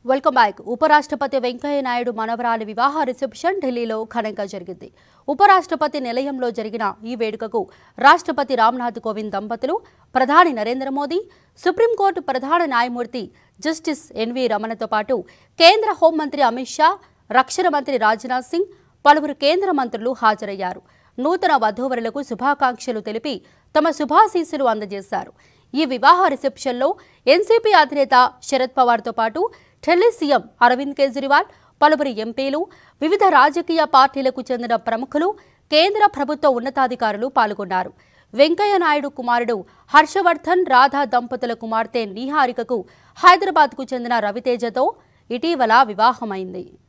Welcome back. ఉపరాష్ట్రపతి వెంకయ్య నాయుడు మనవరాలి వివాహ reception ఢిల్లీలో ఘనంగా జరిగింది. ఉపరాష్ట్రపతి నిలయంలో జరిగిన ఈ వేడుకకు రాష్ట్రపతి రామ్నాథ్ కోవింద్ దంపతులు, ప్రధాని నరేంద్ర మోదీ, సుప్రీంకోర్టు ప్రధాన న్యాయమూర్తి జస్టిస్ ఎన్వి రమణతో పాటు కేంద్ర హోంమంత్రి అమిత్ షా, రక్షణ మంత్రి రాజ్నాథ్ సింగ్, పలువురు కేంద్ర మంత్రులు హాజరయ్యారు. నూతన వధూవరులకు శుభాకాంక్షలు తెలిపి తమ శుభాశీస్సులు అందజేశారు. ఈ వివాహ రిసెప్షన్లో ఎన్సీపీ అధినేత శరద్ పవార్తో పాటు ఢిల్లీ సీఎం అరవింద్ కేజ్రీవాల్, పలువురు ఎంపీలు, వివిధ రాజకీయ పార్టీలకు చెందిన ప్రముఖులు, కేంద్ర ప్రభుత్వ ఉన్నతాధికారులు పాల్గొన్నారు. వెంకయ్య నాయుడు కుమారుడు హర్షవర్ధన్, రాధా దంపతుల కుమార్తె నీహారికకు హైదరాబాద్కు చెందిన రవితేజతో ఇటీవల వివాహమైంది.